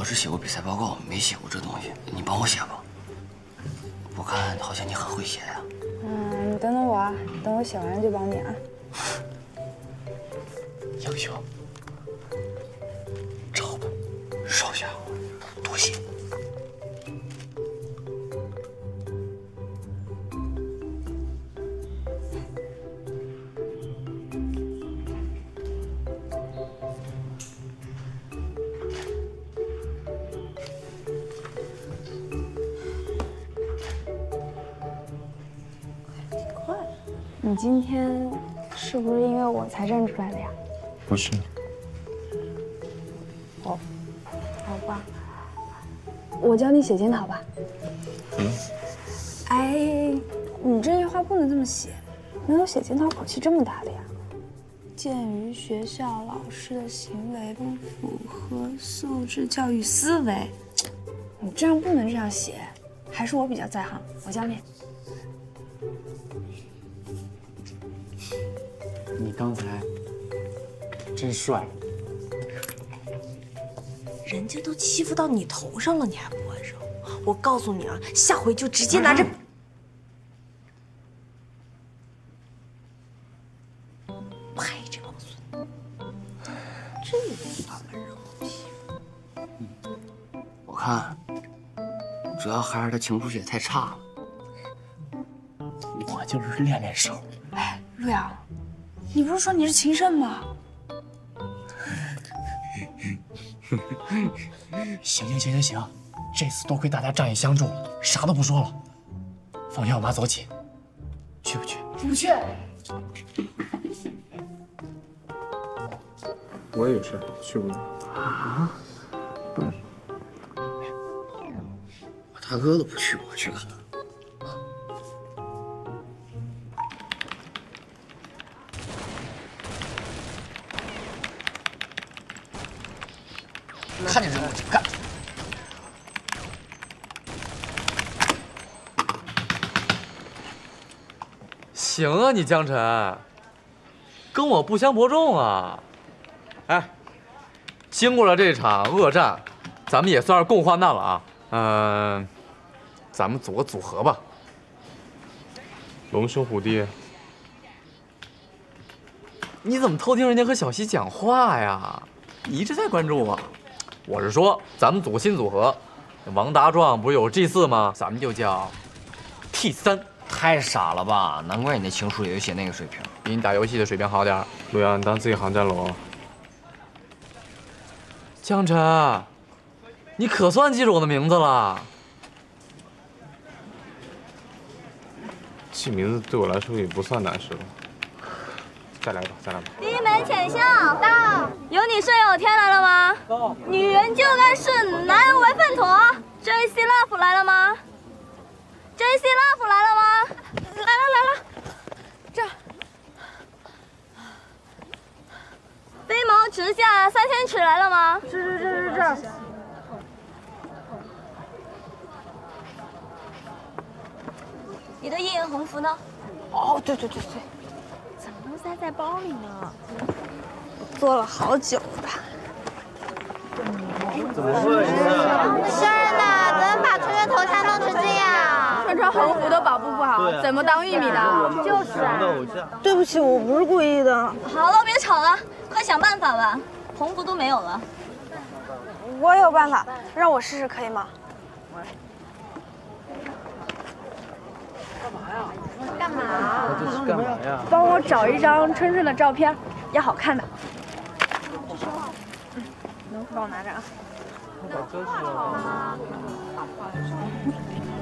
我只写过比赛报告，没写过这东西。你帮我写吧。我看好像你很会写呀。 你等等我啊，等我写完就帮你啊。 英雄，找吧，少侠，多谢。 你今天是不是因为我才认出来的呀？ 不是。 哦，好吧，我教你写检讨吧。哎，你这句话不能这么写，哪有写检讨口气这么大的呀？鉴于学校老师的行为不符合素质教育思维，你这样不能这样写，还是我比较在行，我教你。 你刚才真帅， 人家都欺负到你头上了，你还不还手？我告诉你啊，下回就直接拿着拍这帮孙子，这把门扔东西。 我看，主要还是他情书写太差了。 我就是练练手。 哎，陆阳，你不是说你是情圣吗？ 行，这次多亏大家仗义相助，啥都不说了。方向我妈走起，去不去？ 不去。 我也是，去不了。 啊？我大哥都不去，我去干嘛？看见人我就干。 行啊，你江晨，跟我不相伯仲啊！哎，经过了这场恶战，咱们也算是共患难了啊。咱们组个组合吧。 龙兄虎弟， 你怎么偷听人家和小西讲话呀？你一直在关注我。我是说，咱们组个新组合，王达壮不是有 G4吗？咱们就叫 T3。 太傻了吧！难怪你那情书里就写那个水平， 比你打游戏的水平好点。 陆阳，你当自己航站楼。 江晨，你可算记住我的名字了。 记名字对我来说也不算难事了。再来吧。 第一门浅笑到，有你胜有天来了吗？到。女人就该顺，男人为粪土。JC Love 来了吗？JC Love 来了吗？来了，这儿。飞毛直下3000尺来了吗？是这儿。你的一言鸿福呢？ 哦，对， 怎么都塞在包里呢？我做了好久的。 怎么会？ 是的，怎么把春月头纱弄成这样？ 穿横幅都保护不好，怎么当玉米的？ 就是啊。 对不起，我不是故意的。 好了，别吵了，快想办法吧，横幅都没有了。 我有办法，让我试试可以吗？ 干嘛？ 这是干嘛呀？ 帮我找一张春春的照片，要好看的。能帮我拿着啊？ 真是。